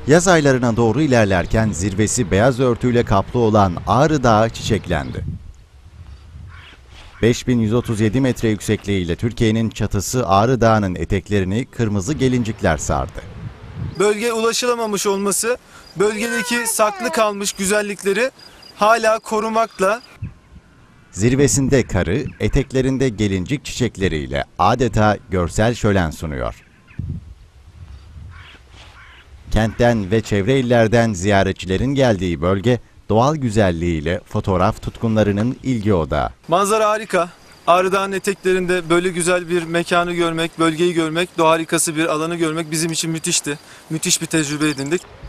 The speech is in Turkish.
Yaz aylarına doğru ilerlerken zirvesi beyaz örtüyle kaplı olan Ağrı Dağı çiçeklendi. 5137 metre yüksekliğiyle Türkiye'nin çatısı Ağrı Dağı'nın eteklerini kırmızı gelincikler sardı. Bölge ulaşılamamış olması, bölgedeki saklı kalmış güzellikleri hala korumakla. Zirvesinde karı, eteklerinde gelincik çiçekleriyle adeta görsel şölen sunuyor. Kentten ve çevre illerden ziyaretçilerin geldiği bölge, doğal güzelliğiyle fotoğraf tutkunlarının ilgi odağı. Manzara harika. Ağrı Dağı'nın eteklerinde böyle güzel bir mekanı görmek, bölgeyi görmek, doğa harikası bir alanı görmek bizim için müthişti. Müthiş bir tecrübe edindik.